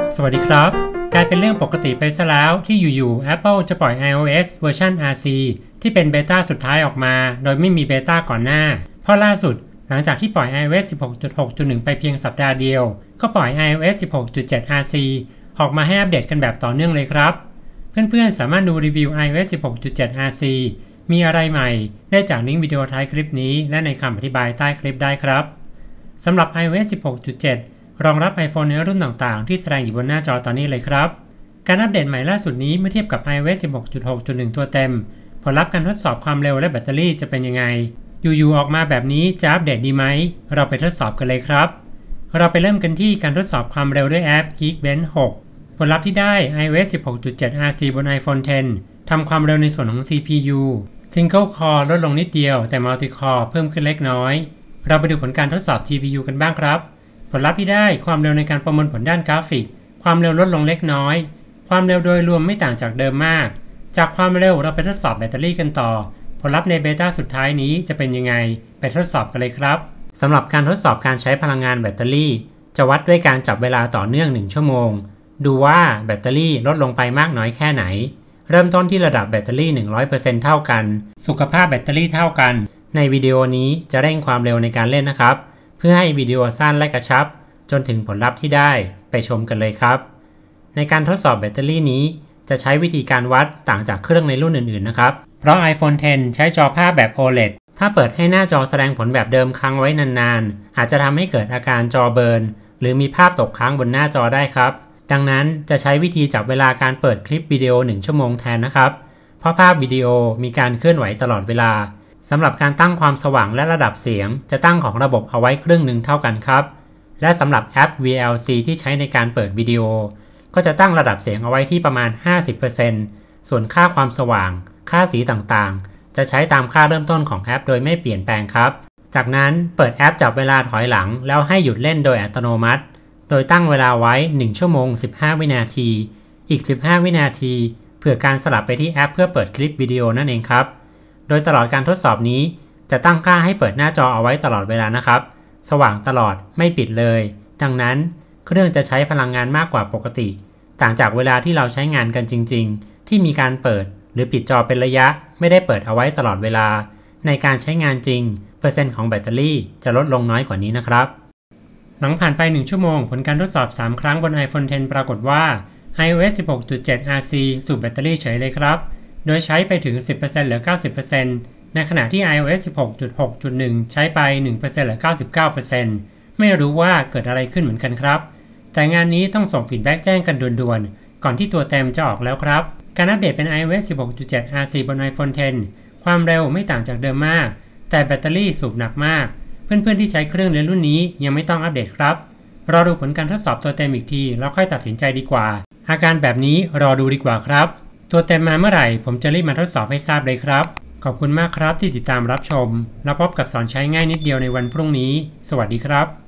สวัสดีครับกลายเป็นเรื่องปกติไปซะแล้วที่อยู่ๆ Apple จะปล่อย iOS เวอร์ชัน RC ที่เป็นเบต้าสุดท้ายออกมาโดยไม่มีเบต้าก่อนหน้าเพราะล่าสุดหลังจากที่ปล่อย iOS 16.6.1 ไปเพียงสัปดาห์เดียวก็ปล่อย iOS 16.7 RC ออกมาให้อัปเดตกันแบบต่อเนื่องเลยครับเพื่อนๆสามารถดูรีวิว iOS 16.7 RC มีอะไรใหม่ได้จากลิงก์วิดีโอท้ายคลิปนี้และในคำอธิบายใต้คลิปได้ครับสำหรับ iOS 16.7 รองรับ iPhone ในรุ่นต่างๆที่แสดงอยู่บนหน้าจอตอนนี้เลยครับการอัปเดตใหม่ล่าสุดนี้เมื่อเทียบกับ iOS 16.6.1 ตัวเต็มผลลัพธ์การทดสอบความเร็วและแบตเตอรี่จะเป็นยังไงอยู่ๆออกมาแบบนี้จะอัปเดตดีไหมเราไปทดสอบกันเลยครับเราไปเริ่มกันที่การทดสอบความเร็วด้วยแอป Geekbench 6 ผลลัพธ์ที่ได้ iOS 16.7 RC บน iPhone X ทำความเร็วในส่วนของ CPU Single Core ลดลงนิดเดียวแต่ Multi Core เพิ่มขึ้นเล็กน้อยเราไปดูผลการทดสอบ GPU กันบ้างครับผลลัพธ์ที่ได้ความเร็วในการประมวลผลด้านกราฟิกความเร็วลดลงเล็กน้อยความเร็วโดยรวมไม่ต่างจากเดิมมากจากความเร็วเราไปทดสอบแบตเตอรี่กันต่อผลลัพธ์ในเบต้าสุดท้ายนี้จะเป็นยังไงไปทดสอบกันเลยครับสำหรับการทดสอบการใช้พลังงานแบตเตอรี่จะวัดด้วยการจับเวลาต่อเนื่อง1ชั่วโมงดูว่าแบตเตอรี่ลดลงไปมากน้อยแค่ไหนเริ่มต้นที่ระดับแบตเตอรี่ 100% เท่ากันสุขภาพแบตเตอรี่เท่ากันในวิดีโอนี้จะเร่งความเร็วในการเล่นนะครับเพื่อให้วิดีโอสั้นและกระชับจนถึงผลลัพธ์ที่ได้ไปชมกันเลยครับในการทดสอบแบตเตอรี่นี้จะใช้วิธีการวัดต่างจากเครื่องในรุ่นอื่นๆนะครับเพราะ iPhone X ใช้จอภาพแบบ OLED ถ้าเปิดให้หน้าจอแสดงผลแบบเดิมค้างไว้นานๆอาจจะทำให้เกิดอาการจอเบิร์นหรือมีภาพตกค้างบนหน้าจอได้ครับดังนั้นจะใช้วิธีจับเวลาการเปิดคลิปวิดีโอ1ชั่วโมงแทนนะครับเพราะภาพวิดีโอมีการเคลื่อนไหวตลอดเวลาสำหรับการตั้งความสว่างและระดับเสียงจะตั้งของระบบเอาไว้ครึ่งหนึ่งเท่ากันครับและสำหรับแอป VLC ที่ใช้ในการเปิดวิดีโอก็จะตั้งระดับเสียงเอาไว้ที่ประมาณ 50% ส่วนค่าความสว่างค่าสีต่างๆจะใช้ตามค่าเริ่มต้นของแอปโดยไม่เปลี่ยนแปลงครับจากนั้นเปิดแอปจับเวลาถอยหลังแล้วให้หยุดเล่นโดยอัตโนมัติโดยตั้งเวลาไว้1ชั่วโมง15วินาทีอีก15วินาทีเพื่อการสลับไปที่แอปเพื่อเปิดคลิปวิดีโอนั่นเองครับโดยตลอดการทดสอบนี้จะตั้งค่าให้เปิดหน้าจอเอาไว้ตลอดเวลานะครับสว่างตลอดไม่ปิดเลยดังนั้นเครื่องจะใช้พลังงานมากกว่าปกติต่างจากเวลาที่เราใช้งานกันจริงๆที่มีการเปิดหรือปิดจอเป็นระยะไม่ได้เปิดเอาไว้ตลอดเวลาในการใช้งานจริงเปอร์เซ็นต์ของแบตเตอรี่จะลดลงน้อยกว่านี้นะครับหลังผ่านไป1ชั่วโมงผลการทดสอบ3ครั้งบน iPhone X ปรากฏว่า iOS 16.7 RC สูบแบตเตอรี่เฉยเลยครับโดยใช้ไปถึง 10% เหลือ 90% ในขณะที่ iOS 16.6.1 ใช้ไป 1% เหลือ 99% ไม่รู้ว่าเกิดอะไรขึ้นเหมือนกันครับแต่งานนี้ต้องส่งฟีดแบ็กแจ้งกันด่วนๆก่อนที่ตัวเต็มจะออกแล้วครับการอัปเดตเป็น iOS 16.7 RC บน iPhone X ความเร็วไม่ต่างจากเดิมมากแต่แบตเตอรี่สูบหนักมากเพื่อนๆที่ใช้เครื่องในรุ่นนี้ยังไม่ต้องอัปเดตครับรอดูผลการทดสอบตัวเต็มอีกทีแล้วค่อยตัดสินใจดีกว่าอาการแบบนี้รอดูดีกว่าครับตัวเต็มมาเมื่อไหร่ผมจะรีบมาทดสอบให้ทราบเลยครับขอบคุณมากครับที่ติดตามรับชมแล้วพบกับสอนใช้ง่ายนิดเดียวในวันพรุ่งนี้สวัสดีครับ